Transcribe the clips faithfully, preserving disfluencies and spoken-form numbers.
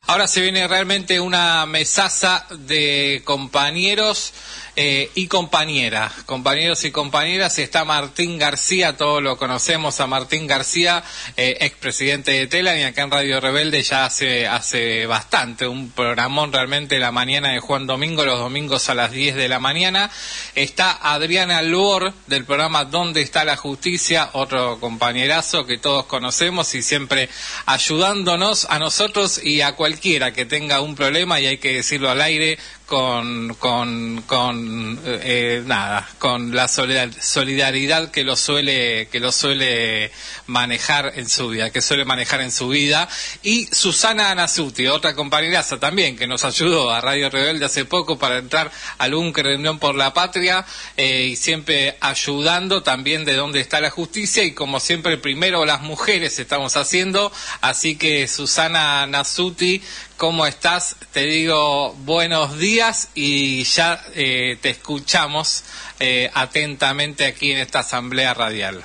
Ahora se viene realmente una mesaza de compañeros eh, y compañeras, compañeros y compañeras. Está Martín García, todos lo conocemos a Martín García, eh, expresidente de Telam, y acá en Radio Rebelde ya hace hace bastante, un programón realmente la mañana de Juan Domingo, los domingos a las diez de la mañana. Está Adriana Luor del programa ¿Dónde está la justicia?, otro compañerazo que todos conocemos y siempre ayudándonos a nosotros y a cualquiera que tenga un problema, y hay que decirlo al aire, con con con eh, nada, con la solidaridad que lo suele que lo suele manejar en su vida, que suele manejar en su vida. Y Susana Anasuti, otra compañeraza también que nos ayudó a Radio Rebelde hace poco para entrar al búnker de Unión por la Patria, eh, y siempre ayudando también de Dónde está la justicia, y como siempre primero las mujeres estamos haciendo. Así que Susana Anasuti, ¿cómo estás? Te digo buenos días y ya eh, te escuchamos eh, atentamente aquí en esta asamblea radial.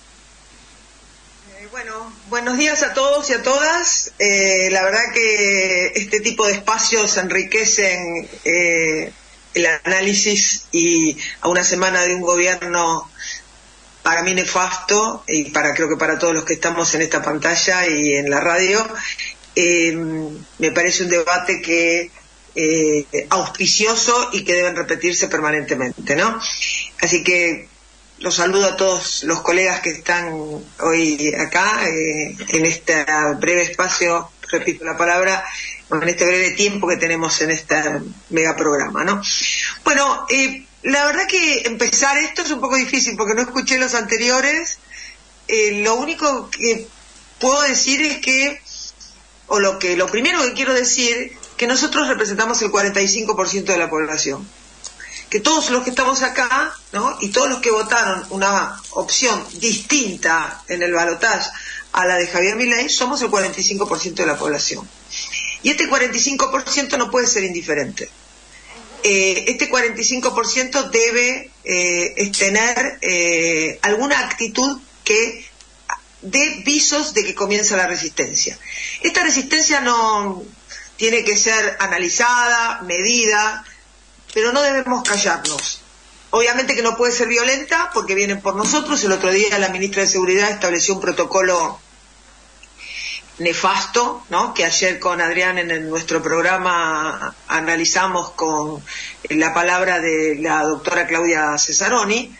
Eh, bueno, buenos días a todos y a todas. Eh, la verdad que este tipo de espacios enriquecen eh, el análisis, y a una semana de un gobierno para mí nefasto, y para creo que para todos los que estamos en esta pantalla y en la radio, Eh, me parece un debate que eh, auspicioso y que deben repetirse permanentemente, ¿no? Así que los saludo a todos los colegas que están hoy acá, eh, en este breve espacio, repito la palabra, en este breve tiempo que tenemos en este mega programa, ¿no? Bueno, eh, la verdad que empezar esto es un poco difícil porque no escuché los anteriores. Eh, lo único que puedo decir es que o lo que lo primero que quiero decir, que nosotros representamos el cuarenta y cinco por ciento de la población, que todos los que estamos acá, ¿no?, y todos los que votaron una opción distinta en el balotaje a la de Javier Milei, somos el cuarenta y cinco por ciento de la población, y este cuarenta y cinco por ciento no puede ser indiferente. Eh, este cuarenta y cinco por ciento debe eh, tener eh, alguna actitud que de visos de que comienza la resistencia. Esta resistencia no tiene que ser analizada, medida, pero no debemos callarnos. Obviamente que no puede ser violenta porque vienen por nosotros. El otro día la ministra de Seguridad estableció un protocolo nefasto, ¿no?, que ayer con Adrián en el, nuestro programa analizamos con la palabra de la doctora Claudia Cesaroni,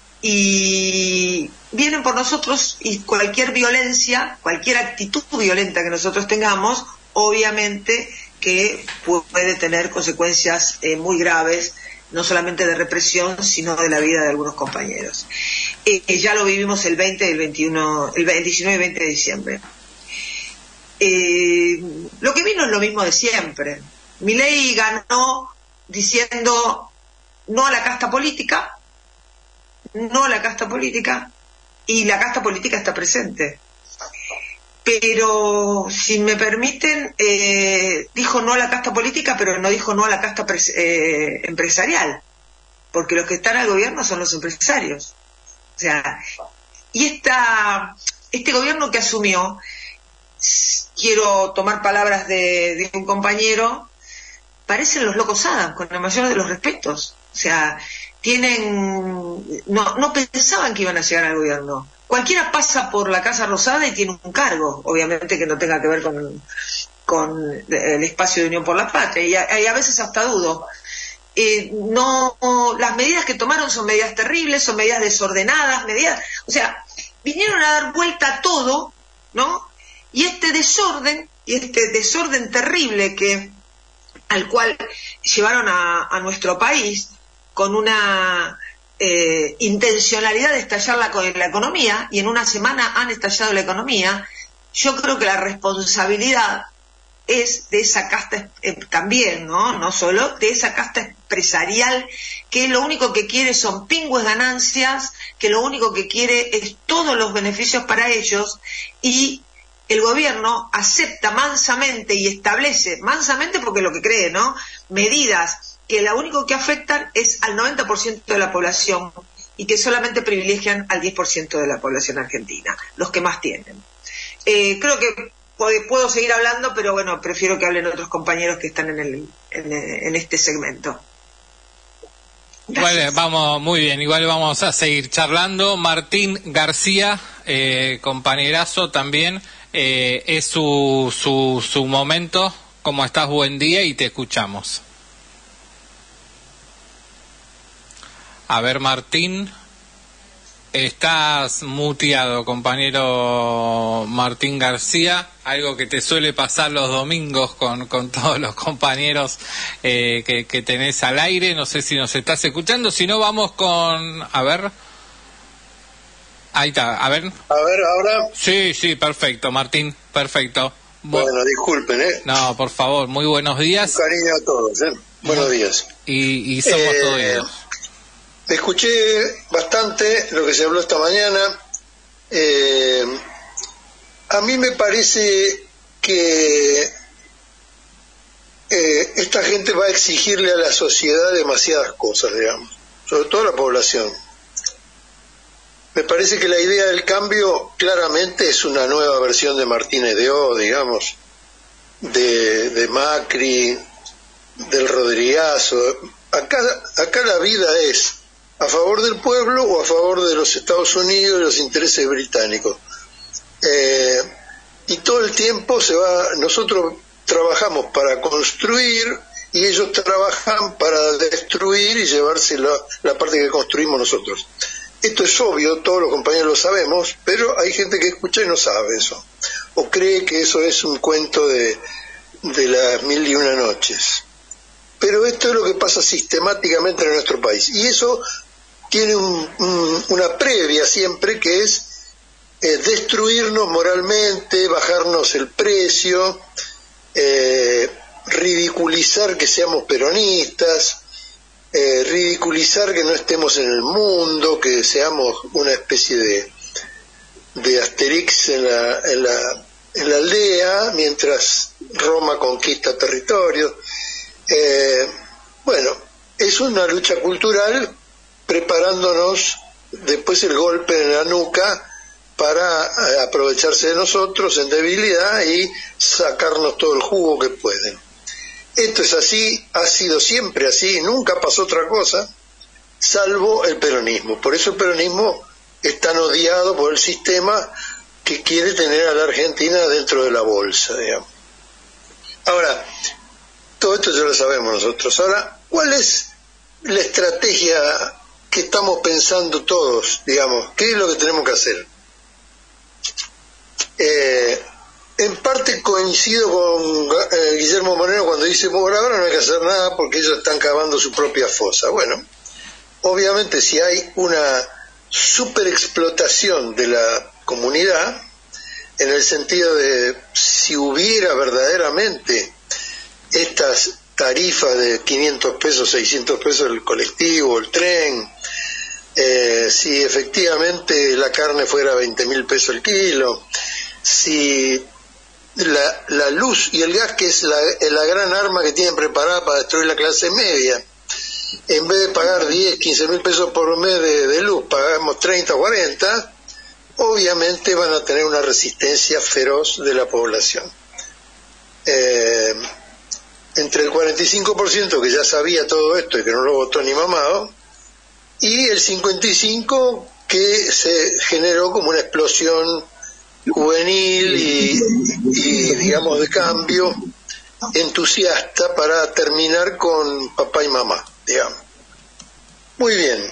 y vienen por nosotros, y cualquier violencia, cualquier actitud violenta que nosotros tengamos, obviamente que puede tener consecuencias eh, muy graves, no solamente de represión, sino de la vida de algunos compañeros. Eh, ya lo vivimos el veinte, el veintiuno, el diecinueve y veinte de diciembre. Eh, lo que vino es lo mismo de siempre. Milei ganó diciendo no a la casta política, no a la casta política, y la casta política está presente. Pero, si me permiten, eh, dijo no a la casta política, pero no dijo no a la casta eh, empresarial, porque los que están al gobierno son los empresarios. O sea, y esta, este gobierno que asumió, quiero tomar palabras de, de un compañero, parecen los locos Adams, con el mayor de los respetos. O sea, tienen no, no pensaban que iban a llegar al gobierno. Cualquiera pasa por la Casa Rosada y tiene un cargo, obviamente que no tenga que ver con, con el espacio de Unión por la Patria, y a, y a veces hasta dudo. Eh, no, las medidas que tomaron son medidas terribles, son medidas desordenadas, medidas, o sea, vinieron a dar vuelta a todo, ¿no? Y este desorden, y este desorden terrible que al cual llevaron a, a nuestro país, con una eh, intencionalidad de estallar la, la economía, y en una semana han estallado la economía. Yo creo que la responsabilidad es de esa casta eh, también, ¿no? No solo de esa casta empresarial que lo único que quiere son pingües ganancias, que lo único que quiere es todos los beneficios para ellos, y el gobierno acepta mansamente y establece mansamente, porque es lo que cree, ¿no?, medidas que lo único que afectan es al noventa por ciento de la población y que solamente privilegian al diez por ciento de la población argentina, los que más tienen. Eh, creo que puedo seguir hablando, pero bueno, prefiero que hablen otros compañeros que están en, el, en, en este segmento. Igual, vamos, muy bien, igual vamos a seguir charlando. Martín García, eh, compañerazo también, eh, es su, su, su momento. ¿Cómo estás? Buen día y te escuchamos. A ver, Martín, estás muteado, compañero Martín García, algo que te suele pasar los domingos con, con todos los compañeros eh, que, que tenés al aire. No sé si nos estás escuchando, si no vamos con... A ver... Ahí está, a ver. A ver, ahora. Sí, sí, perfecto, Martín, perfecto. Bueno, disculpen, ¿eh? No, por favor, muy buenos días. Un cariño a todos, ¿eh? Buenos días. Y, y somos eh, todos oídos. Escuché bastante lo que se habló esta mañana. Eh, a mí me parece que eh, esta gente va a exigirle a la sociedad demasiadas cosas, digamos, sobre todo a la población. Me parece que la idea del cambio claramente es una nueva versión de Martínez de O, digamos, de, de Macri, del Rodrigazo. Acá, acá la vida es a favor del pueblo o a favor de los Estados Unidos y los intereses británicos. Eh, y todo el tiempo se va, nosotros trabajamos para construir y ellos trabajan para destruir y llevarse la, la parte que construimos nosotros. Esto es obvio, todos los compañeros lo sabemos, pero hay gente que escucha y no sabe eso, o cree que eso es un cuento de, de las mil y una noches. Pero esto es lo que pasa sistemáticamente en nuestro país, y eso tiene un, un, una previa siempre, que es eh, destruirnos moralmente, bajarnos el precio, eh, ridiculizar que seamos peronistas, eh, ridiculizar que no estemos en el mundo, que seamos una especie de, de Asterix en la, en la, en la aldea, mientras Roma conquista territorios. Eh, bueno, es una lucha cultural preparándonos después el golpe en la nuca para aprovecharse de nosotros en debilidad y sacarnos todo el jugo que pueden. Esto es así, ha sido siempre así, nunca pasó otra cosa, salvo el peronismo. Por eso el peronismo es tan odiado por el sistema que quiere tener a la Argentina dentro de la bolsa, digamos. Ahora, todo esto ya lo sabemos nosotros. Ahora, ¿cuál es la estrategia que estamos pensando todos, digamos? ¿Qué es lo que tenemos que hacer? Eh, en parte coincido con eh, Guillermo Moreno cuando dice, por ahora no hay que hacer nada porque ellos están cavando su propia fosa. Bueno, obviamente si hay una superexplotación de la comunidad, en el sentido de si hubiera verdaderamente estas tarifas de quinientos pesos, seiscientos pesos el colectivo, el tren, eh, si efectivamente la carne fuera veinte mil pesos el kilo, si la, la luz y el gas, que es la, la gran arma que tienen preparada para destruir la clase media, en vez de pagar diez, quince mil pesos por mes de, de luz, pagamos treinta o cuarenta, obviamente van a tener una resistencia feroz de la población. Eh, entre el cuarenta y cinco por ciento que ya sabía todo esto y que no lo votó ni mamado, y el cincuenta y cinco por ciento que se generó como una explosión juvenil y, y digamos de cambio entusiasta para terminar con papá y mamá, digamos. Muy bien,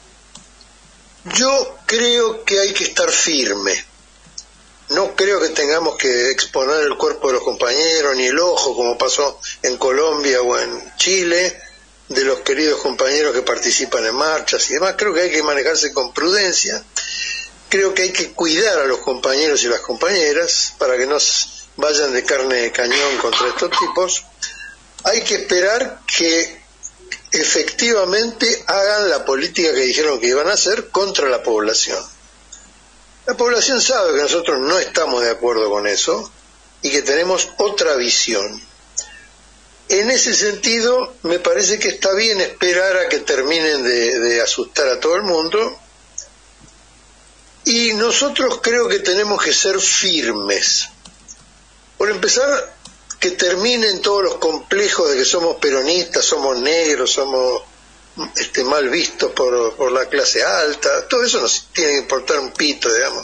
yo creo que hay que estar firme. No creo que tengamos que exponer el cuerpo de los compañeros ni el ojo, como pasó en Colombia o en Chile, de los queridos compañeros que participan en marchas y demás. Creo que hay que manejarse con prudencia. Creo que hay que cuidar a los compañeros y las compañeras para que no vayan de carne de cañón contra estos tipos. Hay que esperar que efectivamente hagan la política que dijeron que iban a hacer contra la población. La población sabe que nosotros no estamos de acuerdo con eso y que tenemos otra visión. En ese sentido, me parece que está bien esperar a que terminen de, de asustar a todo el mundo, y nosotros creo que tenemos que ser firmes. Por empezar, que terminen todos los complejos de que somos peronistas, somos negros, somos este, mal vistos por, por la clase alta. Todo eso nos tiene que importar un pito, digamos.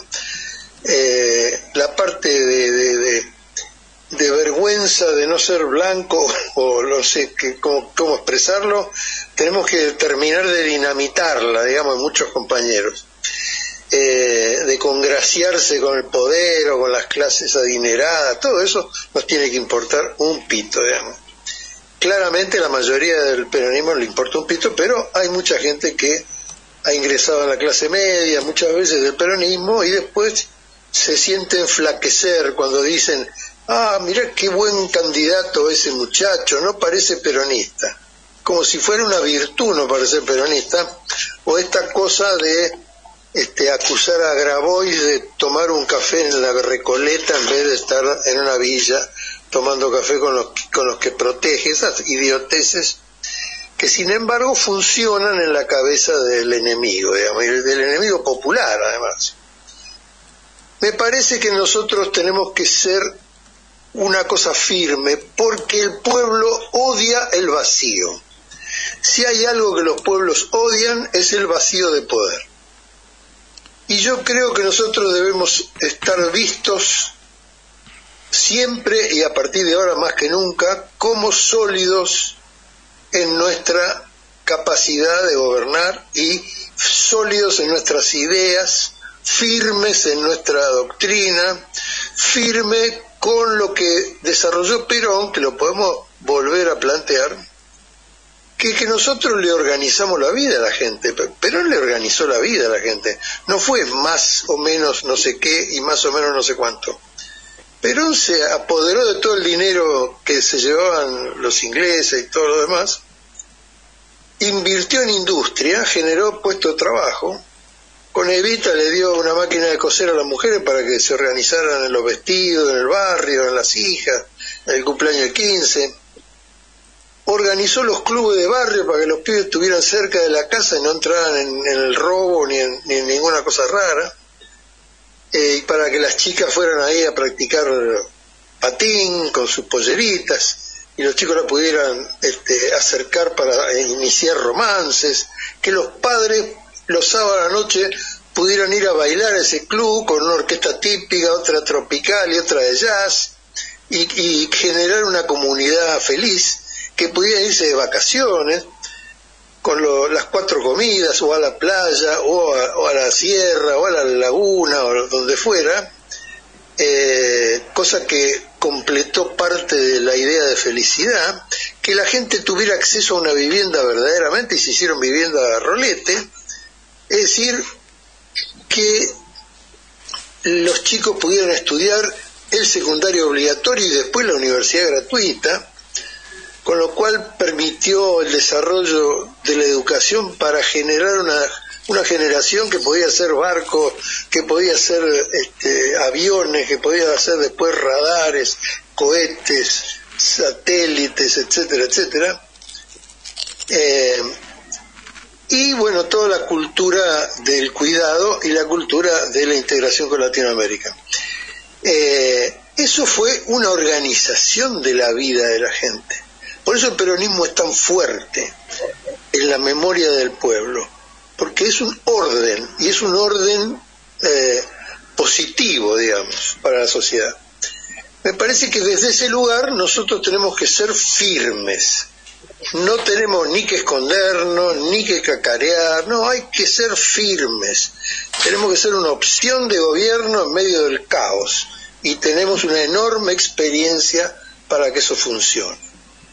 Eh, la parte de, de, de, de vergüenza de no ser blanco, o no sé que, cómo, cómo expresarlo, tenemos que terminar de dinamitarla, digamos, muchos compañeros. Eh, de congraciarse con el poder o con las clases adineradas, todo eso nos tiene que importar un pito, digamos. Claramente la mayoría del peronismo le importa un pito, pero hay mucha gente que ha ingresado a la clase media, muchas veces del peronismo, y después se siente enflaquecer cuando dicen, ah, mirá qué buen candidato ese muchacho, no parece peronista, como si fuera una virtud no parecer peronista, o esta cosa de Este, acusar a Grabois de tomar un café en la Recoleta en vez de estar en una villa tomando café con los, con los que protege, esas idioteces que sin embargo funcionan en la cabeza del enemigo, digamos, y del enemigo popular además. Me parece que nosotros tenemos que ser una cosa firme, porque el pueblo odia el vacío. Si hay algo que los pueblos odian es el vacío de poder. Y yo creo que nosotros debemos estar vistos siempre y a partir de ahora más que nunca como sólidos en nuestra capacidad de gobernar y sólidos en nuestras ideas, firmes en nuestra doctrina, firme con lo que desarrolló Perón, que lo podemos volver a plantear, que, que nosotros le organizamos la vida a la gente. Perón le organizó la vida a la gente, no fue más o menos no sé qué y más o menos no sé cuánto. Perón se apoderó de todo el dinero que se llevaban los ingleses y todo lo demás, invirtió en industria, generó puestos de trabajo. Con Evita le dio una máquina de coser a las mujeres para que se organizaran en los vestidos, en el barrio, en las hijas, en el cumpleaños de quince. Organizó los clubes de barrio para que los pibes estuvieran cerca de la casa y no entraran en, en el robo ni en, ni en ninguna cosa rara, eh, y para que las chicas fueran ahí a practicar patín con sus polleritas y los chicos la pudieran este, acercar para iniciar romances, que los padres los sábados a la noche pudieran ir a bailar a ese club con una orquesta típica, otra tropical y otra de jazz, y, y generar una comunidad feliz, que pudiera irse de vacaciones con lo, las cuatro comidas, o a la playa, o a, o a la sierra, o a la laguna, o donde fuera, eh, cosa que completó parte de la idea de felicidad, que la gente tuviera acceso a una vivienda verdaderamente, y se hicieron vivienda a rolete, es decir, que los chicos pudieran estudiar el secundario obligatorio y después la universidad gratuita, con lo cual permitió el desarrollo de la educación para generar una, una generación que podía hacer barcos, que podía hacer este, aviones, que podía hacer después radares, cohetes, satélites, etcétera, etcétera. Eh, y bueno, toda la cultura del cuidado y la cultura de la integración con Latinoamérica. Eh, eso fue una organización de la vida de la gente. Por eso el peronismo es tan fuerte en la memoria del pueblo, porque es un orden, y es un orden eh, positivo, digamos, para la sociedad. Me parece que desde ese lugar nosotros tenemos que ser firmes. No tenemos ni que escondernos, ni que cacarear, no, hay que ser firmes. Tenemos que ser una opción de gobierno en medio del caos, y tenemos una enorme experiencia para que eso funcione.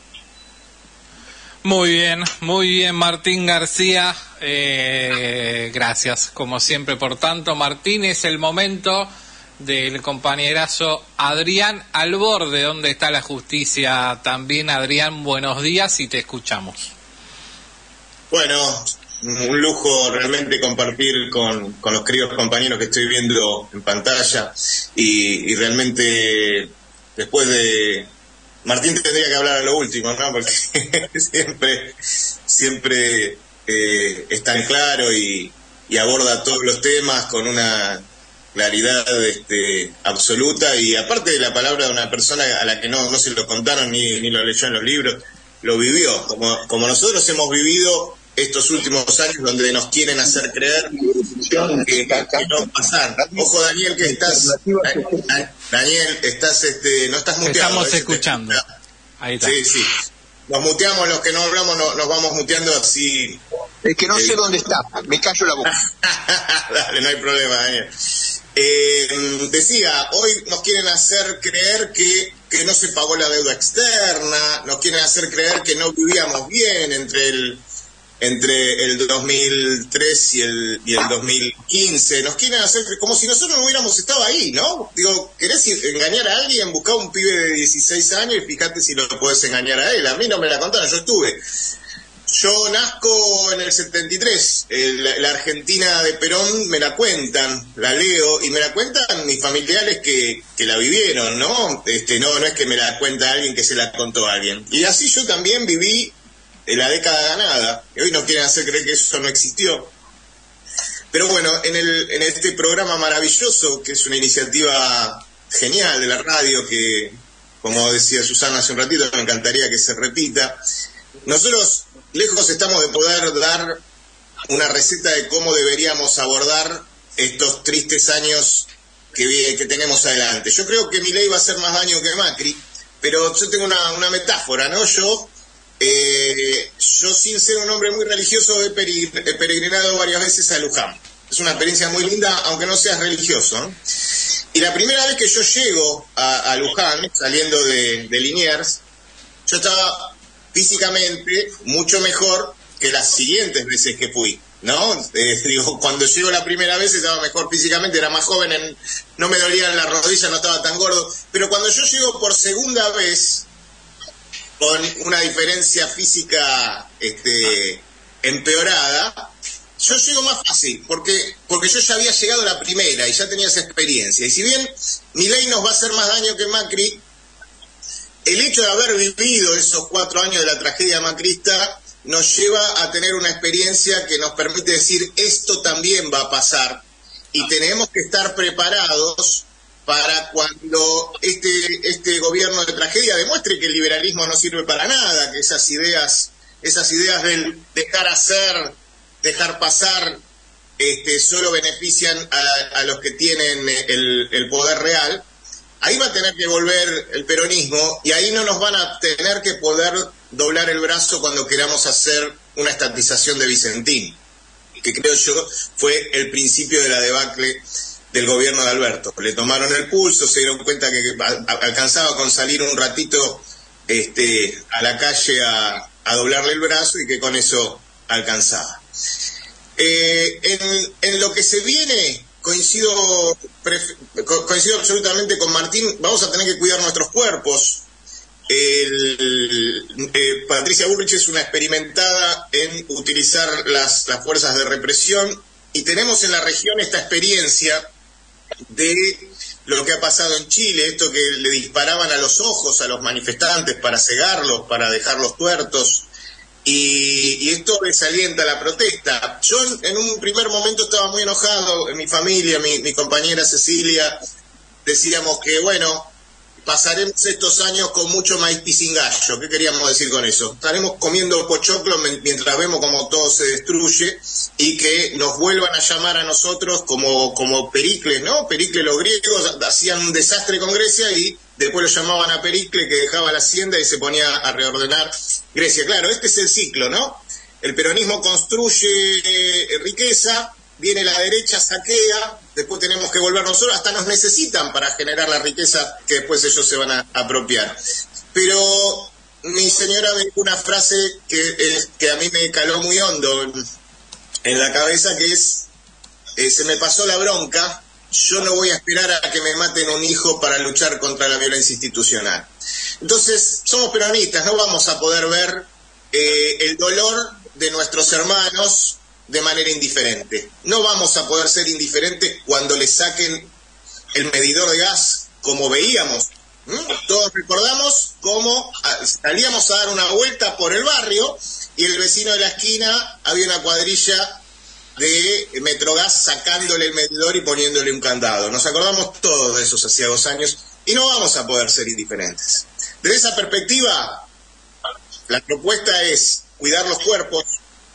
Muy bien, muy bien, Martín García, eh, gracias como siempre por tanto. Martín, es el momento del compañerazo Adrián Alborde. ¿Dónde está la justicia? También, Adrián, buenos días y te escuchamos. Bueno, un lujo realmente compartir con, con los queridos compañeros que estoy viendo en pantalla, y, y realmente después de... Martín tendría que hablar a lo último, ¿no? Porque siempre siempre eh, es tan claro y, y aborda todos los temas con una claridad este, absoluta, y aparte de la palabra de una persona a la que no, no se lo contaron ni, ni lo leyó en los libros, lo vivió, como, como nosotros hemos vivido estos últimos años donde nos quieren hacer creer que, que no pasar. Ojo, Daniel, que estás, Daniel, estás, este, no estás muteado. Estamos escuchando. Ahí está. Sí, sí. Nos muteamos, los que no hablamos no, nos vamos muteando así. Es que no sé dónde está, me callo la boca. Dale, no hay problema, Daniel. Eh, decía, hoy nos quieren hacer creer que, que no se pagó la deuda externa, nos quieren hacer creer que no vivíamos bien entre el entre el dos mil tres y el, y el dos mil quince, nos quieren hacer como si nosotros no hubiéramos estado ahí, ¿no? Digo, ¿querés engañar a alguien? Buscá un pibe de dieciséis años y fíjate si lo podés engañar a él. A mí no me la contaron, yo estuve. Yo nazco en el setenta y tres, el, la Argentina de Perón me la cuentan, la leo, y me la cuentan mis familiares que, que la vivieron, ¿no? Este, no, no es que me la cuenta alguien que se la contó a alguien. Y así yo también viví en la década ganada, y hoy nos quieren hacer creer que eso no existió. Pero bueno, en, el, en este programa maravilloso, que es una iniciativa genial de la radio, que, como decía Susana hace un ratito, me encantaría que se repita, nosotros lejos estamos de poder dar una receta de cómo deberíamos abordar estos tristes años que, que tenemos adelante. Yo creo que Milei va a hacer más daño que Macri, pero yo tengo una, una metáfora, ¿no? Yo, eh, yo sin ser un hombre muy religioso, he peregrinado varias veces a Luján. Es una experiencia muy linda, aunque no seas religioso, ¿no? Y la primera vez que yo llego a, a Luján, saliendo de, de Liniers, yo estaba físicamente mucho mejor que las siguientes veces que fui, ¿no? Eh, digo, cuando llego la primera vez estaba mejor físicamente, era más joven, en, no me dolían las rodillas, no estaba tan gordo, pero cuando yo llego por segunda vez, con una diferencia física este, empeorada, yo llego más fácil, porque, porque yo ya había llegado la primera y ya tenía esa experiencia. Y si bien Milei nos va a hacer más daño que Macri, el hecho de haber vivido esos cuatro años de la tragedia macrista nos lleva a tener una experiencia que nos permite decir esto también va a pasar y tenemos que estar preparados para cuando este, este gobierno de tragedia demuestre que el liberalismo no sirve para nada, que esas ideas, esas ideas del dejar hacer, dejar pasar, este, solo benefician a, a los que tienen el, el poder real. Ahí va a tener que volver el peronismo y ahí no nos van a tener que poder doblar el brazo cuando queramos hacer una estatización de Vicentín, que creo yo fue el principio de la debacle del gobierno de Alberto. Le tomaron el pulso, se dieron cuenta que alcanzaba con salir un ratito este, a la calle a, a doblarle el brazo y que con eso alcanzaba. Eh, en, en lo que se viene... Coincido, coincido absolutamente con Martín, vamos a tener que cuidar nuestros cuerpos. El, eh, Patricia Bullrich es una experimentada en utilizar las, las fuerzas de represión y tenemos en la región esta experiencia de lo que ha pasado en Chile, esto que le disparaban a los ojos a los manifestantes para cegarlos, para dejarlos tuertos. Y, y esto desalienta la protesta. Yo en, en un primer momento estaba muy enojado, en mi familia, mi, mi compañera Cecilia, decíamos que bueno, pasaremos estos años con mucho maíz pisingallo. ¿Qué queríamos decir con eso? Estaremos comiendo pochoclo mientras vemos como todo se destruye y que nos vuelvan a llamar a nosotros como, como Pericles, ¿no? Pericles, los griegos hacían un desastre con Grecia y después lo llamaban a Pericles, que dejaba la hacienda y se ponía a reordenar Grecia. Claro, este es el ciclo, ¿no? El peronismo construye riqueza, viene la derecha, saquea, después tenemos que volver nosotros, hasta nos necesitan para generar la riqueza que después ellos se van a apropiar. Pero mi señora me dijo una frase que, eh, que a mí me caló muy hondo en, en la cabeza, que es, eh, se me pasó la bronca, yo no voy a esperar a que me maten un hijo para luchar contra la violencia institucional. Entonces, somos peronistas, no vamos a poder ver eh, el dolor de nuestros hermanos de manera indiferente. No vamos a poder ser indiferentes cuando le saquen el medidor de gas, como veíamos. ¿Mm? Todos recordamos cómo salíamos a dar una vuelta por el barrio y el vecino de la esquina había una cuadrilla de Metrogas sacándole el medidor y poniéndole un candado. Nos acordamos todos de esos hacía dos años y no vamos a poder ser indiferentes. Desde esa perspectiva, la propuesta es cuidar los cuerpos.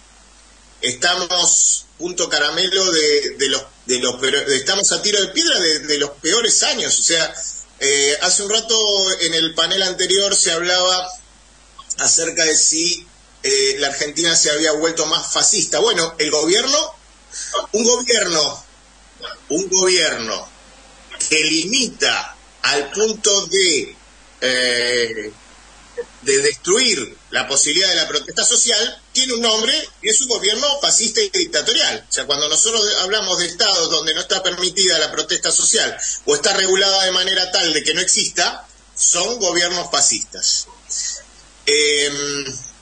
Estamos punto caramelo de, de los de los de, estamos a tiro de piedra de, de los peores años. O sea, eh, hace un rato en el panel anterior se hablaba acerca de si eh, la Argentina se había vuelto más fascista. Bueno, el gobierno, un gobierno, un gobierno que limita al punto de eh, de destruir la posibilidad de la protesta social, tiene un nombre y es un gobierno fascista y dictatorial. O sea, cuando nosotros hablamos de estados donde no está permitida la protesta social o está regulada de manera tal de que no exista, son gobiernos fascistas. Eh,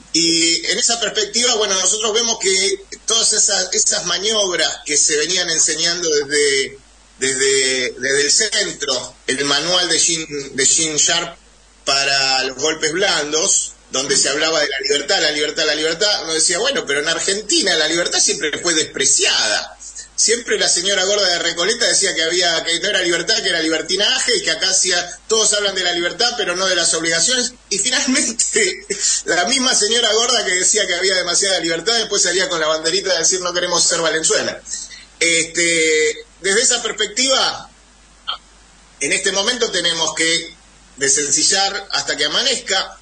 y en esa perspectiva, bueno, nosotros vemos que todas esas, esas maniobras que se venían enseñando desde, desde, desde el centro, el manual de Gene, de Gene Sharp para los golpes blandos, donde se hablaba de la libertad, la libertad, la libertad, uno decía, bueno, pero en Argentina la libertad siempre fue despreciada. Siempre la señora gorda de Recoleta decía que había que no era libertad, que era libertinaje, y que acá hacía, todos hablan de la libertad, pero no de las obligaciones. Y finalmente, la misma señora gorda que decía que había demasiada libertad, después salía con la banderita de decir no queremos ser Valenzuela. Este, desde esa perspectiva, en este momento tenemos que desencillar hasta que amanezca.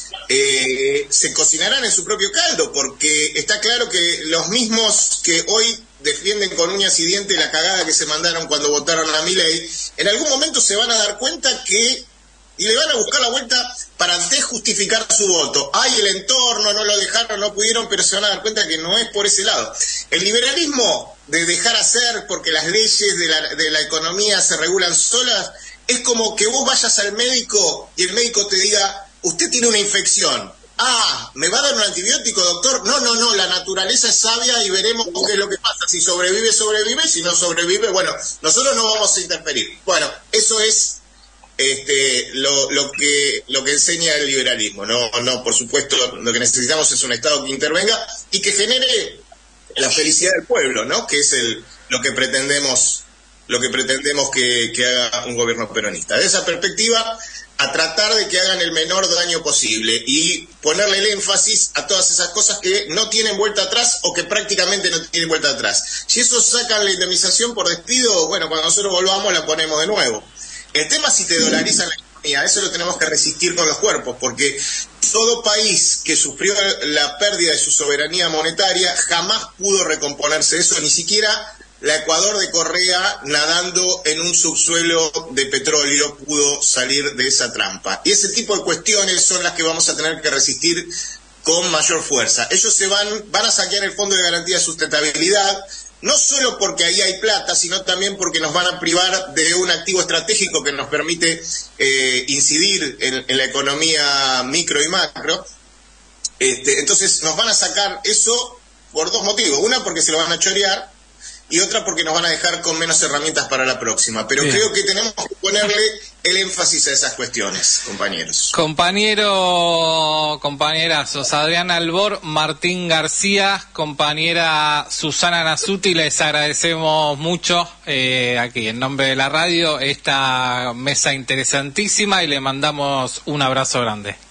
Eh, se cocinarán en su propio caldo, porque está claro que los mismos que hoy defienden con uñas y dientes la cagada que se mandaron cuando votaron a Milei, en algún momento se van a dar cuenta que, y le van a buscar la vuelta para desjustificar su voto. Ay, el entorno, no lo dejaron, no pudieron, pero se van a dar cuenta que no es por ese lado. El liberalismo de dejar hacer porque las leyes de la, de la economía se regulan solas, es como que vos vayas al médico y el médico te diga, usted tiene una infección. Ah, ¿me va a dar un antibiótico, doctor? No, no, no, la naturaleza es sabia y veremos qué es lo que pasa. Si sobrevive, sobrevive, si no sobrevive, bueno, nosotros no vamos a interferir. Bueno, eso es este, lo, lo que lo que enseña el liberalismo. No, no, por supuesto, lo que necesitamos es un Estado que intervenga y que genere la felicidad del pueblo, ¿no? Que es el lo que pretendemos lo que pretendemos que, que haga un gobierno peronista. De esa perspectiva, a tratar de que hagan el menor daño posible y ponerle el énfasis a todas esas cosas que no tienen vuelta atrás o que prácticamente no tienen vuelta atrás. Si eso sacan la indemnización por despido, bueno, cuando nosotros volvamos la ponemos de nuevo. El tema es si te dolarizan la economía, eso lo tenemos que resistir con los cuerpos, porque todo país que sufrió la pérdida de su soberanía monetaria jamás pudo recomponerse eso, ni siquiera la Ecuador de Correa, nadando en un subsuelo de petróleo, pudo salir de esa trampa. Y ese tipo de cuestiones son las que vamos a tener que resistir con mayor fuerza. Ellos se van, van a saquear el Fondo de Garantía de Sustentabilidad, no solo porque ahí hay plata, sino también porque nos van a privar de un activo estratégico que nos permite eh, incidir en, en la economía micro y macro. Este, entonces nos van a sacar eso por dos motivos. Una, porque se lo van a chorear, y otra porque nos van a dejar con menos herramientas para la próxima. Pero Bien. Creo que tenemos que ponerle el énfasis a esas cuestiones, compañeros. Compañero, compañerazos, Adrián Albor, Martín García, compañera Susana Nasuti, les agradecemos mucho eh, aquí en nombre de la radio esta mesa interesantísima y le mandamos un abrazo grande.